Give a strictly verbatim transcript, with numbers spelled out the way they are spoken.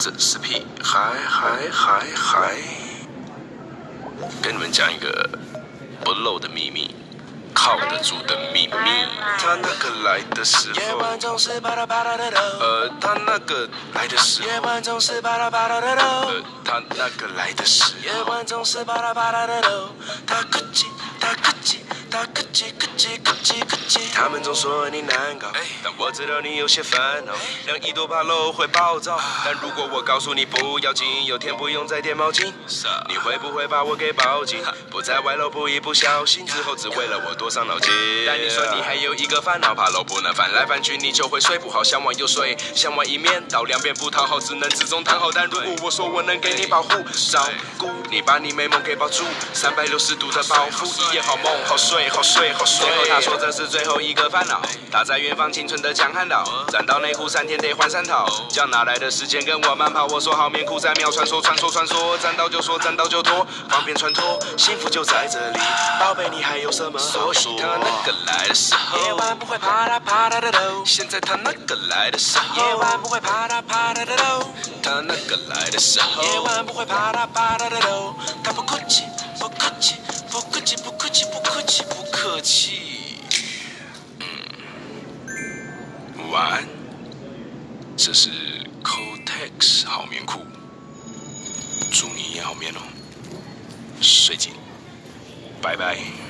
这是屁，还还还还，跟你们讲一个不漏的秘密，靠得住的秘密。他那个来的时候，呃，他那个来的时候，呃，他那个来的时候，他咯叽，他咯叽，他咯叽咯叽咯叽咯叽。他们总说你难搞，但我知道你有些烦恼。两亿多爬楼会暴躁，但如果我告诉你不要紧，有天不用再垫毛巾，你会不会把我给抱紧？不在外楼不一不小心，之后只为了我多伤脑筋。但你说你还有一个烦恼，爬楼不能翻来翻去，你就会睡不好，想玩又睡，想玩一面倒两边不讨好，只能自中躺好。但如果我说我能给你保护，照顾你，把你美梦给抱住，三百六十度的保护，一夜好梦，好睡，好睡，好睡。最后他说这是最后一个烦恼，他在远方青春的江汉岛，站到内湖三天得换三套，叫哪来的时间跟我慢跑？我说好眠裤在秒传说，传说传说，站到就说，站到就脱，方便穿脱，幸福就在这里，宝贝你还有什么好说？他那个来的时候，夜晚不会啪啦啪啦的喽。现在他那个来的时候，夜晚不会啪啦啪啦的喽。他那个来的时候，夜晚不会啪啦啪啦的喽。他不客气，不客气，不客气，不客气，不客气，不客气。嗯，晚安。这是 Kotex 好眠裤，祝你也好眠哦，睡紧，拜拜。